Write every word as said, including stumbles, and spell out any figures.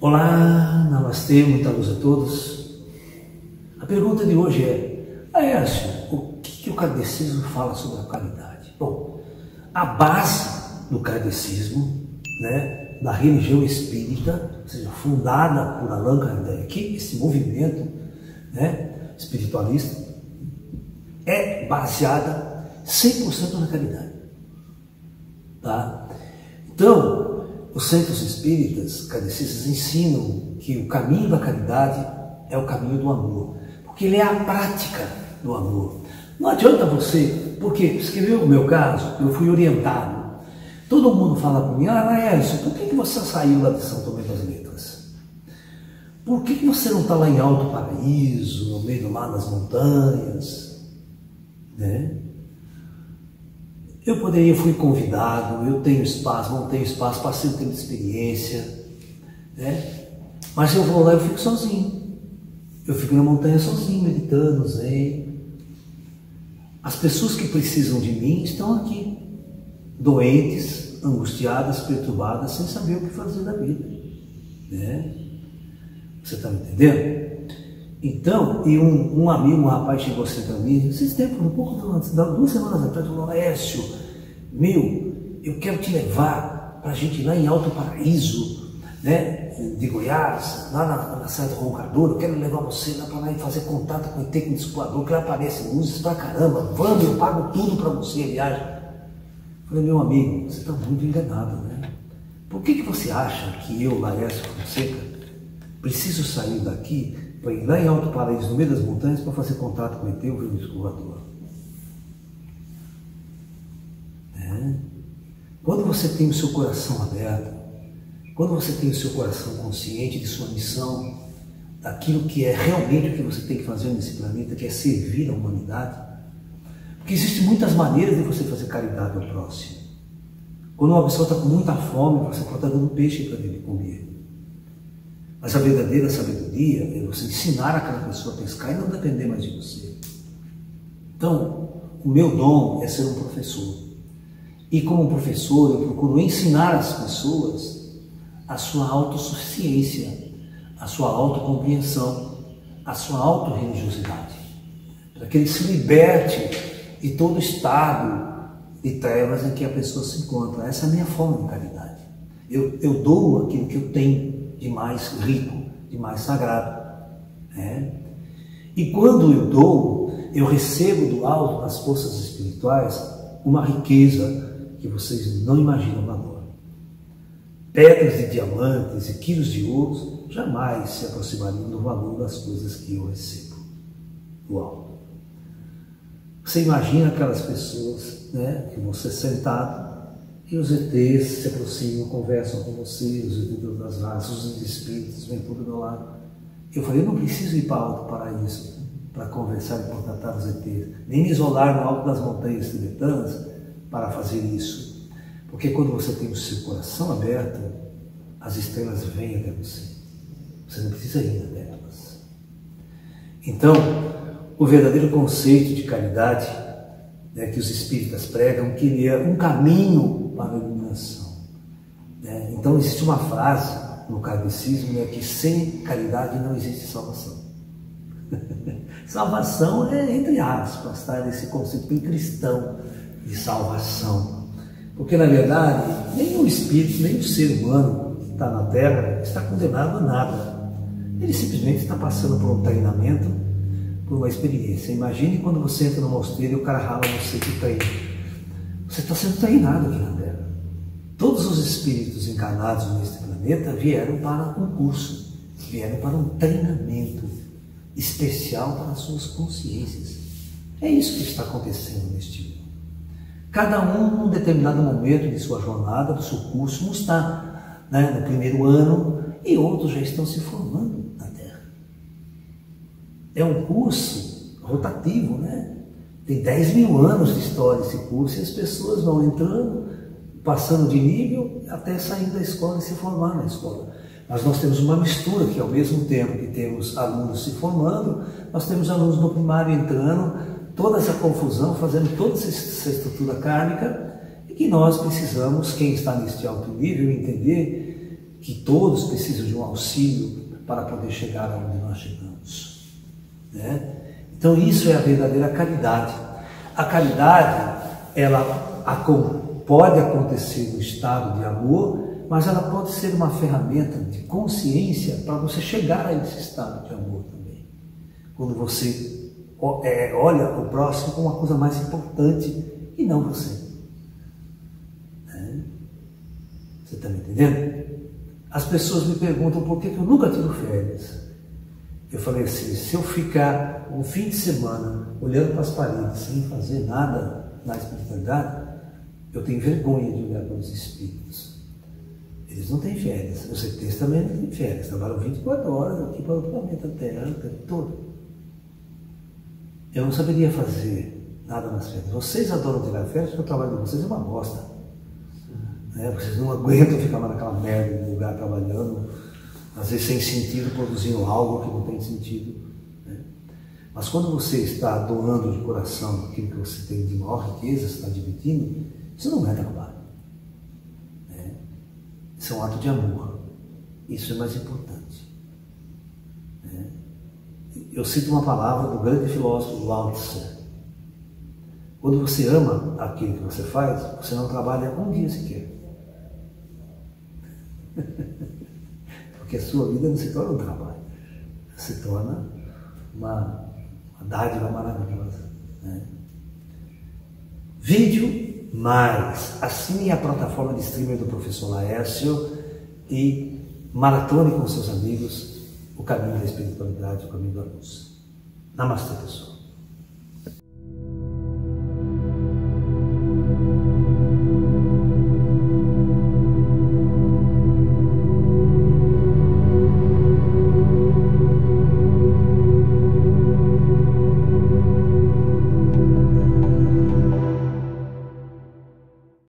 Olá, namastê, muita luz a todos. A pergunta de hoje é: Laércio, o que, que o kardecismo fala sobre a caridade? Bom, a base do kardecismo, né, da religião espírita, ou seja, fundada por Allan Kardec, esse movimento, né, espiritualista, é baseada cem por cento na caridade. Tá? Então, os centros espíritas kardecistas ensinam que o caminho da caridade é o caminho do amor, porque ele é a prática do amor. Não adianta você, porque, escreveu o meu caso, eu fui orientado. Todo mundo fala para mim: ah, Laércio, por que, que você saiu lá de São Tomé das Letras? Por que, que você não está lá em Alto Paraíso, no meio do mar das montanhas? Né? Eu poderia, fui convidado, eu tenho espaço, não tenho espaço, passei um tempo de experiência, né? Mas eu vou lá e eu fico sozinho. Eu fico na montanha sozinho, meditando, zen. As pessoas que precisam de mim estão aqui, doentes, angustiadas, perturbadas, sem saber o que fazer da vida, né? Você está me entendendo? Então, e um, um amigo, um rapaz chegou assim para mim, esses tempos, um pouco antes, duas semanas atrás, falou: Laércio, meu, eu quero te levar para a gente ir lá em Alto Paraíso, né, de Goiás, lá na, na Serra do Roncador, eu quero levar você lá para lá e fazer contato com o E T Descoador, que lá aparece luzes pra caramba, vamos, eu pago tudo para você a viagem. Falei: meu amigo, você está muito enganado, né? Por que, que você acha que eu, Laércio Fonseca, preciso sair daqui para ir lá em Alto Paraíso, no meio das montanhas, para fazer contato com o E T, o Velho Descobridor? É. Quando você tem o seu coração aberto, quando você tem o seu coração consciente de sua missão, daquilo que é realmente o que você tem que fazer nesse planeta, que é servir a humanidade, porque existem muitas maneiras de você fazer caridade ao próximo. Quando uma pessoa está com muita fome, você pode estar dando peixe para ele comer. Mas a verdadeira sabedoria é você ensinar aquela pessoa a pescar e não depender mais de você. Então, o meu dom é ser um professor. E como professor, eu procuro ensinar as pessoas a sua autossuficiência, a sua autocompreensão, a sua autorreligiosidade, para que ele se liberte de todo o estado de trevas em que a pessoa se encontra. Essa é a minha forma de caridade. Eu, eu dou aquilo que eu tenho de mais rico, de mais sagrado, né? E quando eu dou, eu recebo do alto das forças espirituais uma riqueza que vocês não imaginam o valor. Pedras de diamantes e quilos de ouro jamais se aproximariam do valor das coisas que eu recebo do alto. Você imagina aquelas pessoas, né, que você sentado e os E Tês se aproximam, conversam com você, os E Tês de outras raças, os espíritos vêm tudo do meu lado. Eu falei: eu não preciso ir para Alto Paraíso para conversar e contatar os E Tês, nem me isolar no alto das montanhas tibetanas para fazer isso. Porque quando você tem o seu coração aberto, as estrelas vêm até você. Você não precisa ir até elas. Então, o verdadeiro conceito de caridade, né, que os espíritas pregam, que ele é um caminho para a iluminação. Né? Então existe uma frase no kardecismo, né, que sem caridade não existe salvação. Salvação é, entre aspas, tá? Esse conceito bem cristão de salvação. Porque na verdade, nem o espírito, nem o ser humano que está na Terra está condenado a nada. Ele simplesmente está passando por um treinamento, por uma experiência. Imagine quando você entra no mosteiro e o cara rala você que treina. Você está sendo treinado aqui na Terra. Todos os espíritos encarnados neste planeta vieram para um curso, vieram para um treinamento especial para as suas consciências. É isso que está acontecendo neste mundo. Cada um, num determinado momento de sua jornada, do seu curso, não está, né, no primeiro ano, e outros já estão se formando na Terra. É um curso rotativo, né? Tem dez mil anos de história esse curso, e as pessoas vão entrando, passando de nível, até sair da escola e se formar na escola. Mas nós temos uma mistura, que ao mesmo tempo que temos alunos se formando, nós temos alunos no primário entrando, toda essa confusão, fazendo toda essa estrutura kármica, e que nós precisamos, quem está neste alto nível, entender que todos precisam de um auxílio para poder chegar aonde nós chegamos, né? Então isso é a verdadeira caridade. A caridade, ela pode acontecer no estado de amor, mas ela pode ser uma ferramenta de consciência para você chegar a esse estado de amor também. Quando você olha o próximo como uma coisa mais importante e não você. Você está me entendendo? As pessoas me perguntam por que eu nunca tiro férias. Eu falei assim, se eu ficar um fim de semana olhando para as paredes sem fazer nada na espiritualidade, eu tenho vergonha de olhar para os espíritos. Eles não têm férias. Os E Tês também não têm férias. Trabalham vinte e quatro horas aqui para o planeta Terra o tempo todo. Eu não saberia fazer nada nas férias. Vocês adoram tirar férias porque o trabalho de vocês é uma bosta. É, vocês não aguentam ficar lá naquela merda de lugar trabalhando, às vezes sem sentido, produzindo algo que não tem sentido, né? Mas quando você está doando de coração aquilo que você tem de maior riqueza, você está dividindo, isso não é trabalho, né? Isso é um ato de amor. Isso é mais importante, né? Eu cito uma palavra do grande filósofo Lao Tse. Quando você ama aquilo que você faz, você não trabalha um dia sequer. Porque a sua vida não se torna um trabalho, se torna uma, uma dádiva maravilhosa, né? Vídeo mais, assine a plataforma de streaming do professor Laércio e maratone com seus amigos o caminho da espiritualidade, o caminho da luz. Namastê, pessoal.